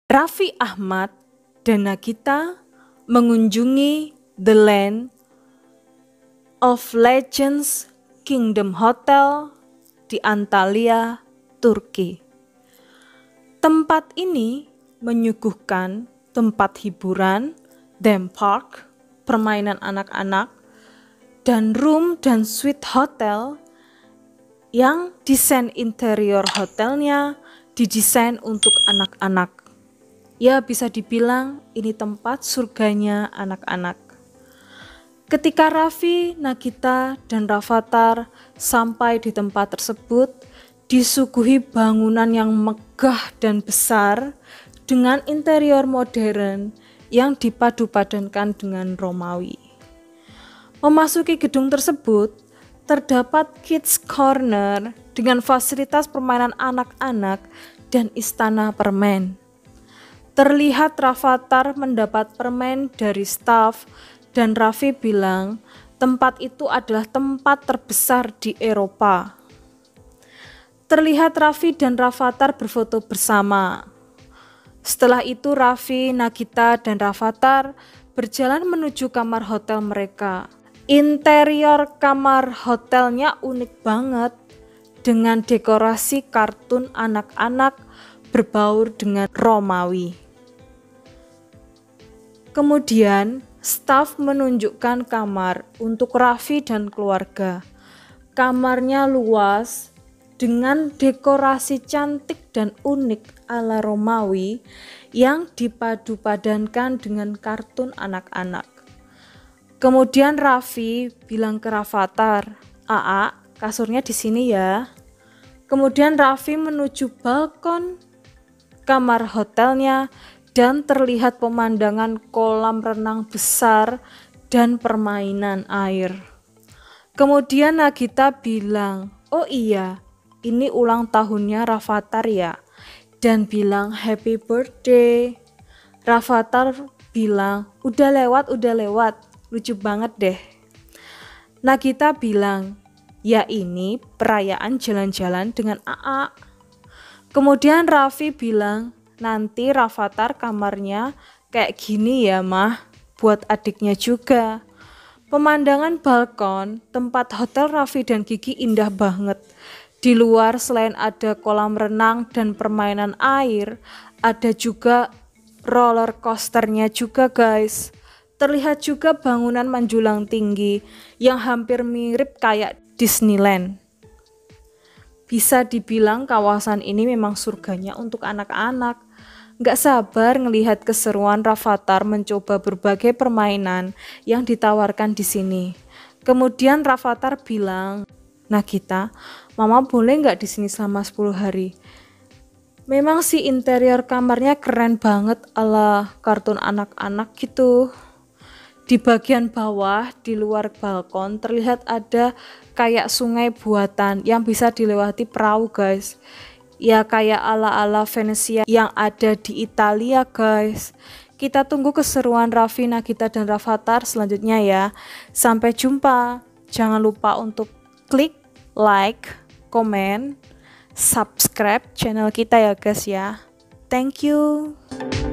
Raffi Ahmad dan Nagita mengunjungi The Land of Legends Kingdom Hotel di Antalya, Turki. Tempat ini menyuguhkan tempat hiburan, theme park, permainan anak-anak, dan room dan suite hotel yang desain interior hotelnya didesain untuk anak-anak. Ya, bisa dibilang ini tempat surganya anak-anak. Ketika Raffi, Nagita, dan Rafathar sampai di tempat tersebut, disuguhi bangunan yang megah dan besar dengan interior modern yang dipadu-padankan dengan Romawi. Memasuki gedung tersebut, terdapat Kids Corner dengan fasilitas permainan anak-anak dan istana permen. Terlihat Rafathar mendapat permen dari staf dan Raffi bilang tempat itu adalah tempat terbesar di Eropa. Terlihat Raffi dan Rafathar berfoto bersama. Setelah itu Raffi, Nagita, dan Rafathar berjalan menuju kamar hotel mereka. Interior kamar hotelnya unik banget dengan dekorasi kartun anak-anak berbaur dengan Romawi. Kemudian staf menunjukkan kamar untuk Raffi dan keluarga. Kamarnya luas dengan dekorasi cantik dan unik ala Romawi yang dipadu-padankan dengan kartun anak-anak. Kemudian Raffi bilang ke Rafathar, "Aa, kasurnya di sini ya." Kemudian Raffi menuju balkon kamar hotelnya dan terlihat pemandangan kolam renang besar dan permainan air. Kemudian Nagita bilang, "Oh iya, ini ulang tahunnya Rafathar ya?" Dan bilang happy birthday. Rafathar bilang, udah lewat, lucu banget deh. Nagita bilang, ya ini perayaan jalan-jalan dengan AA. Kemudian Raffi bilang, nanti Rafathar kamarnya kayak gini ya mah, buat adiknya juga. Pemandangan balkon tempat hotel Raffi dan Gigi indah banget. Di luar selain ada kolam renang dan permainan air, ada juga roller coasternya juga guys. Terlihat juga bangunan menjulang tinggi yang hampir mirip kayak Disneyland. Bisa dibilang kawasan ini memang surganya untuk anak-anak. Gak sabar ngelihat keseruan Rafathar mencoba berbagai permainan yang ditawarkan di sini. Kemudian Rafathar bilang, "Nagita, mama boleh gak di sini selama 10 hari?" Memang sih interior kamarnya keren banget ala kartun anak-anak gitu. Di bagian bawah di luar balkon terlihat ada kayak sungai buatan yang bisa dilewati perahu guys. Ya kayak ala-ala Venesia yang ada di Italia guys. Kita tunggu keseruan Raffi, Nagita, dan Rafathar selanjutnya ya. Sampai jumpa. Jangan lupa untuk klik like, komen, subscribe channel kita ya guys ya. Thank you.